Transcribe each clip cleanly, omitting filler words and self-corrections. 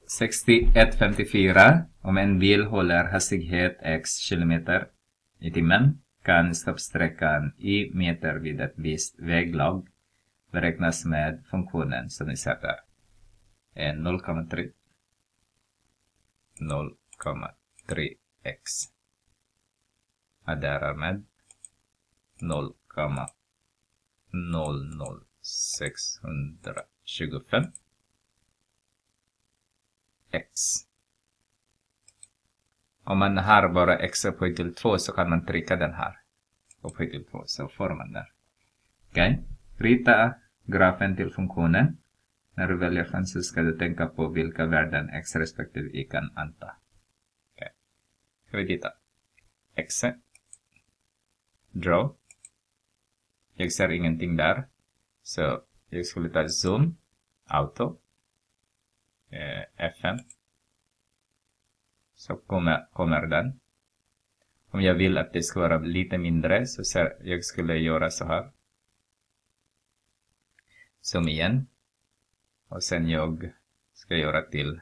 6154. Om en bil håller hastighet x kilometer i timmen kan stoppsträckan i meter vid ett visst väglag beräknas med funktionen som ni ser där. 0,3 0,3x adderar med 0,00625 x. Om man har bara x upphöjt till 2 så kan man trycka den här upphöjt till 2, så får man där. Okej. Rita grafen till funktionen. När du väljer fönster ska du tänka på vilka värden x respektive y kan anta. Okej. Ska vi titta. X. Draw. Jag ser ingenting där. Så jag skulle ta zoom. Auto. F5. Så kommer den. Om jag vill att det ska vara lite mindre så jag skulle göra så här. Zoom igen. Och sen jag ska göra till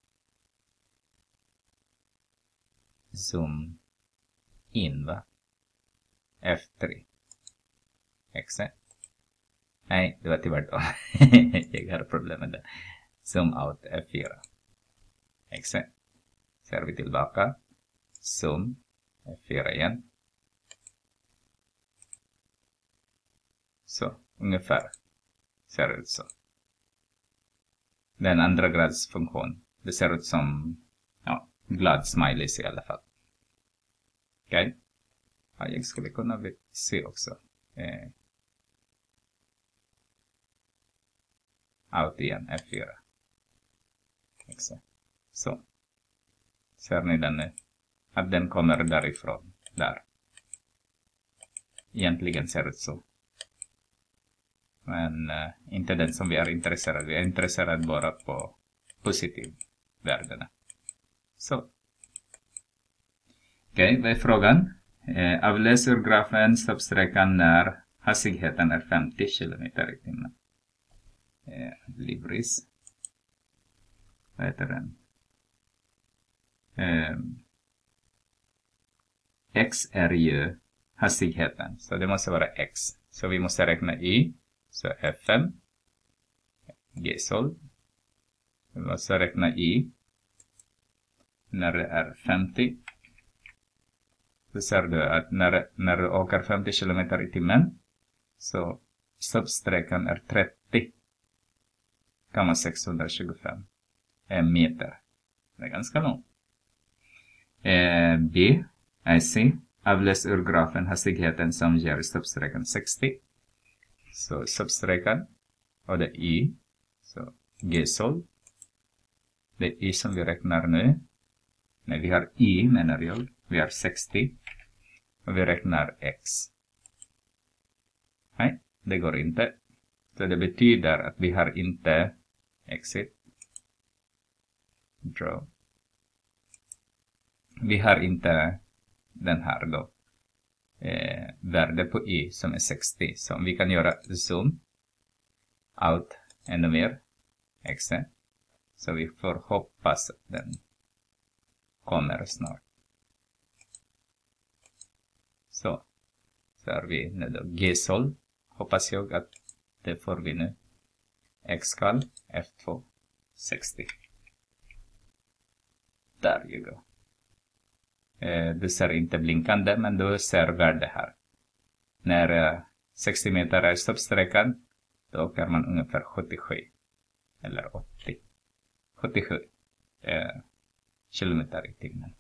zoom in, va? F3. X. Nej, det var tvärtom. Jag har problem med det. Zoom out F4. X. Ser vi tillbaka. Zoom F4 igen. Så, ungefär. Ser ut så. Den andra grads funktion. Det ser ut som glad smileys i alla fall. Okej. Ja, jag skulle kunna se också. Out igen, F4. Exakt. Så. Ser ni den nu? Att den kommer därifrån. Där. Egentligen ser ut så. Men inte den som vi är intresserade. Vi är intresserade bara på positiv värdena. Så. Okej, vad är frågan? Avläs ur grafen stoppsträckan när hastigheten är 50 km i timmen. Libris. Vad heter den? X är ju hastigheten. Så det måste vara x. Så vi måste räkna y. Så F5. G-sol. Vi måste räkna y. När det är 50. Så ser du att när du åker 50 km i timmen. Så stoppsträckan är 30,625 meter. Det är ganska långt. B. I see. Avläs ur grafen hastigheten som ger stoppsträckan 60. Så stoppsträckan. Och det är y. Så G-sol. Det är y som vi räknar nu. När vi har y menar jag. Vi har 60. Och vi räknar x. Nej, det går inte. Så det betyder att vi har inte exit. Draw. Vi har inte den här då. Värde på y som är 60. Så om vi kan göra zoom. Out ännu mer. X. Så vi får hoppas att den kommer snart. Så har vi nu då G-sol. Hoppas jag att det får vi nu. X-kall F2 60. Där you go. Du ser inte blinkande, men du ser värde här. När 60 meter är stoppsträckan, då åker man ungefär 77 eller 80. 77 kilometer i timmen.